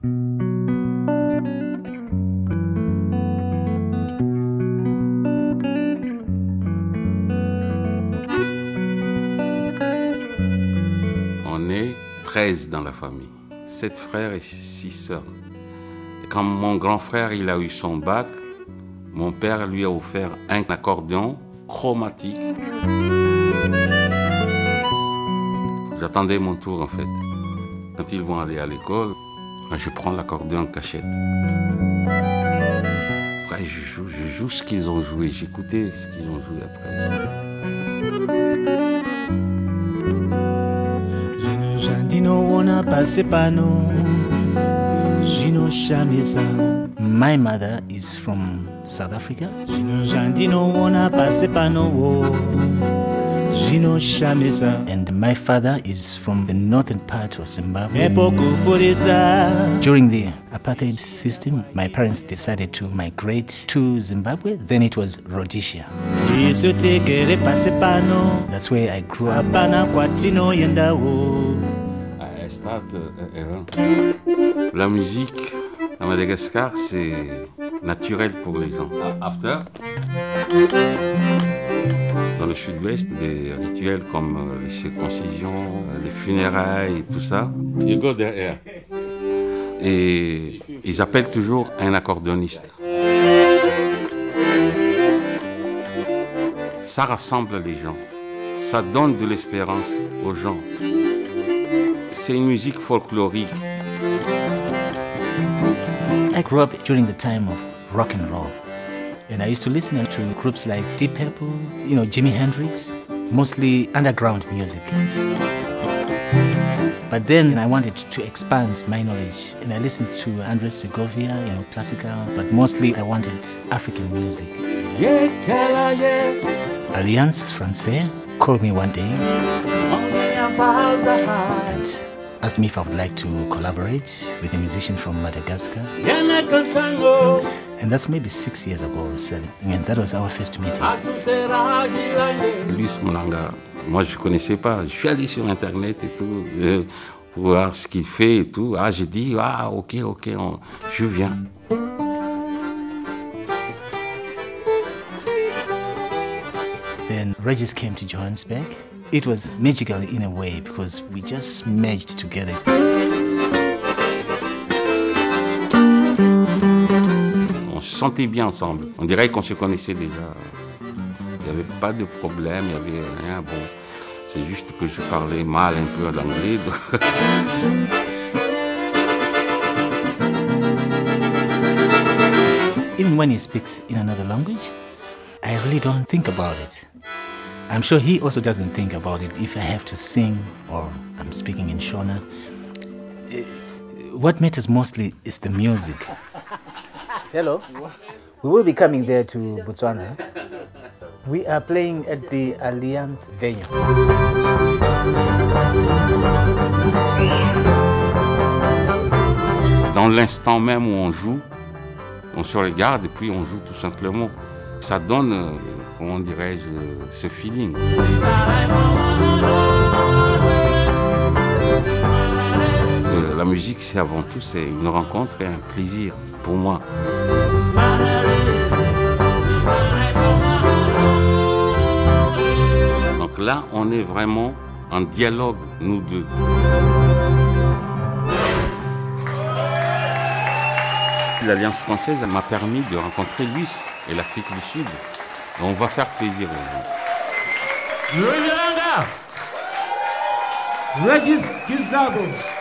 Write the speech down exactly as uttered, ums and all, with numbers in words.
On est treize dans la famille, sept frères et six sœurs. Et quand mon grand frère il a eu son bac, mon père lui a offert un accordéon chromatique. J'attendais mon tour en fait. Quand ils vont aller à l'école, je prends l'accordéon en cachette. Après je joue, je joue ce qu'ils ont joué, j'écoutais ce qu'ils ont joué après. My mother is from South Africa. And my father is from the northern part of Zimbabwe. During the apartheid system, my parents decided to migrate to Zimbabwe. Then it was Rhodesia. That's where I grew up. I start, uh, La musique à Madagascar, c'est naturel pour les gens. After, dans le sud-ouest, des rituels comme les circoncisions, les funérailles et tout ça. You go there. Et ils appellent toujours un accordéoniste. Ça rassemble les gens. Ça donne de l'espérance aux gens. C'est une musique folklorique. I grew up during the time of rock and roll. And I used to listen to groups like Deep Purple, you know, Jimi Hendrix, mostly underground music. But then I wanted to expand my knowledge, and I listened to Andres Segovia, you know, classical, but mostly I wanted African music. Alliance Française called me one day and asked me if I would like to collaborate with a musician from Madagascar. And that's maybe six years ago or seven. And that was our first meeting. Luis Monanga, moi je ne connaissais pas. Je suis allé sur Internet et tout, euh, pour voir ce qu'il fait et tout. Ah, j'ai dit, ah, ok, ok, on, je viens. Then Regis came to Johannesburg. It was magical in a way because we just merged together. On se sentait bien ensemble. On dirait qu'on se connaissait déjà. Il n'y avait pas de problème, il n'y avait rien. Bon, c'est juste que je parlais mal un peu l'anglais. Even when he speaks in another language, I really don't think about it. I'm sure he also doesn't think about it if I have to sing or I'm speaking in Shona. What matters mostly is the music. Hello. We will be coming there to Botswana. We are playing at the Alliance venue. Dans l'instant même où on joue, on se regarde et puis on joue tout simplement. Ça donne, euh, comment dirais-je, ce feeling. Euh, la musique, c'est avant tout, c'est une rencontre et un plaisir pour moi. Donc là, on est vraiment en dialogue, nous deux. L'Alliance française, elle m'a permis de rencontrer Luis et l'Afrique du Sud. On va faire plaisir aux gens. Regis Kizabo.